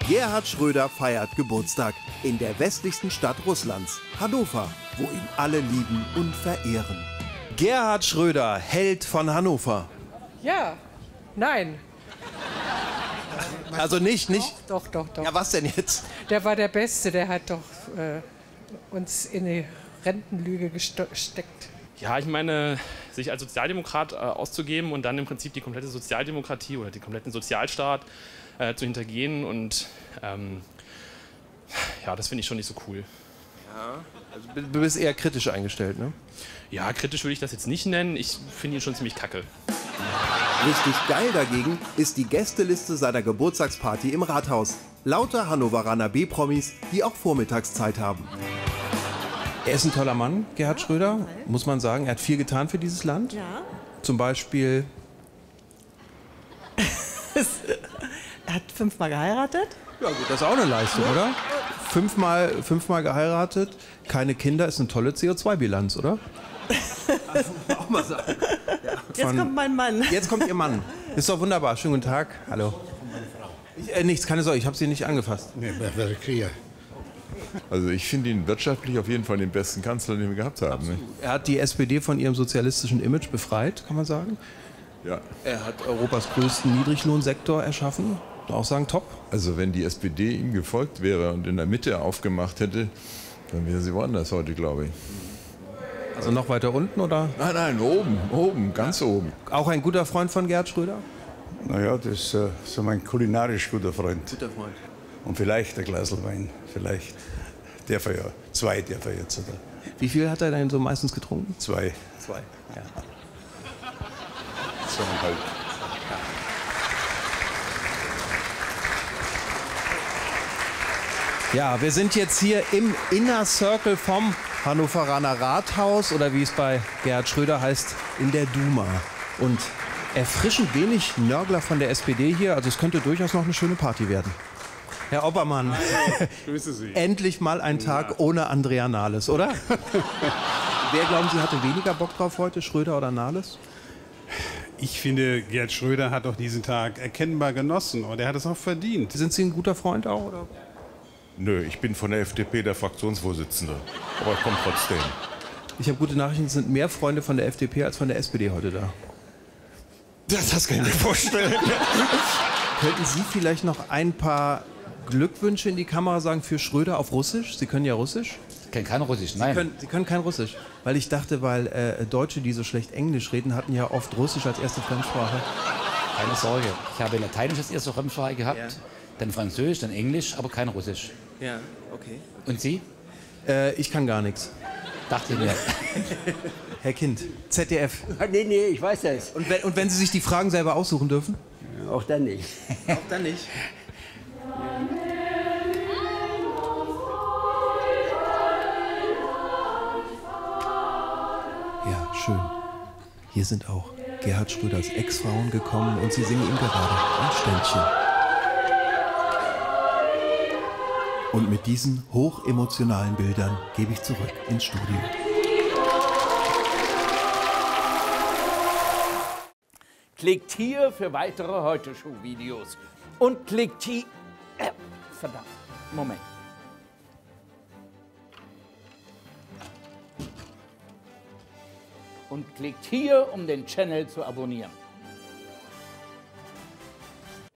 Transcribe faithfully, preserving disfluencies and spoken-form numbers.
Gerhard Schröder feiert Geburtstag in der westlichsten Stadt Russlands, Hannover, wo ihn alle lieben und verehren. Gerhard Schröder, Held von Hannover. Ja, nein. Also nicht, nicht? Doch, doch, doch. Ja, was denn jetzt? Der war der Beste, der hat doch äh, uns in die Rentenlüge gesteckt. Ja, ich meine, sich als Sozialdemokrat äh, auszugeben und dann im Prinzip die komplette Sozialdemokratie oder den kompletten Sozialstaat äh, zu hintergehen und ähm, ja, das finde ich schon nicht so cool. Ja, also du bist eher kritisch eingestellt, ne? Ja, kritisch würde ich das jetzt nicht nennen. Ich finde ihn schon ziemlich kacke. Richtig geil dagegen ist die Gästeliste seiner Geburtstagsparty im Rathaus. Lauter Hannoveraner B-Promis, die auch Vormittagszeit haben. Er ist ein toller Mann, Gerhard Schröder, muss man sagen. Er hat viel getan für dieses Land. Ja. Zum Beispiel... Er hat fünfmal geheiratet. Ja gut, das ist auch eine Leistung, oder? Fünfmal, fünfmal geheiratet, keine Kinder, ist eine tolle C O zwei Bilanz, oder? Das muss man auch mal sagen. Ja. Jetzt Von, kommt mein Mann. Jetzt kommt Ihr Mann. Ist doch wunderbar. Schönen guten Tag. Hallo. Ich, äh, nichts, keine Sorge, ich habe Sie nicht angefasst. Nee, wer wäre Krieg? Also ich finde ihn wirtschaftlich auf jeden Fall den besten Kanzler, den wir gehabt haben. Ne? Er hat die S P D von ihrem sozialistischen Image befreit, kann man sagen. Ja. Er hat Europas größten Niedriglohnsektor erschaffen. Auch sagen, top. Also wenn die S P D ihm gefolgt wäre und in der Mitte aufgemacht hätte, dann wäre sie woanders heute, glaube ich. Also noch weiter unten, oder? Nein, nein, oben, oben, ganz oben. Auch ein guter Freund von Gerhard Schröder? Naja, das ist äh, so mein kulinarisch guter Freund. Guter Freund. Und vielleicht ein Glas Wein, vielleicht. Darf er ja. Zwei darf er jetzt, oder? Wie viel hat er denn so meistens getrunken? Zwei. Zwei. Ja. Zweieinhalb. Ja, wir sind jetzt hier im Inner Circle vom Hannoveraner Rathaus oder wie es bei Gerhard Schröder heißt, in der Duma. Und erfrischend wenig Nörgler von der S P D hier, also es könnte durchaus noch eine schöne Party werden. Herr Oppermann, Grüße Sie. endlich mal ein Tag ohne Andrea Nahles, oder? Wer, glauben Sie, hatte weniger Bock drauf heute, Schröder oder Nahles? Ich finde, Gerhard Schröder hat doch diesen Tag erkennbar genossen und er hat es auch verdient. Sind Sie ein guter Freund auch, oder? Nö, ich bin von der F D P der Fraktionsvorsitzende. Aber ich komme trotzdem. Ich habe gute Nachrichten, es sind mehr Freunde von der F D P als von der S P D heute da. Das, das kann ich mir vorstellen. Könnten Sie vielleicht noch ein paar Glückwünsche in die Kamera sagen für Schröder auf Russisch? Sie können ja Russisch. Ich kenne kein Russisch, nein. Sie können, Sie können kein Russisch. Weil ich dachte, weil äh, Deutsche, die so schlecht Englisch reden, hatten ja oft Russisch als erste Fremdsprache. Keine Sorge. Ich habe Lateinisch als erste Fremdsprache gehabt, Ja. dann Französisch, dann Englisch, aber kein Russisch. Ja, okay. Und Sie? Äh, ich kann gar nichts. Dachte ich mir. Herr Kind, Z D F. Nee, nee, ich weiß das. Und wenn, und wenn Sie sich die Fragen selber aussuchen dürfen? Auch dann nicht. Auch dann nicht. Ja, schön. Hier sind auch Gerhard Schröders Ex-Frauen gekommen und sie singen ihm gerade ein Ständchen. Und mit diesen hochemotionalen Bildern gebe ich zurück ins Studio. Klickt hier für weitere Heute-Show-Videos. Und klickt hier... Äh, verdammt, Moment. Und klickt hier, um den Channel zu abonnieren.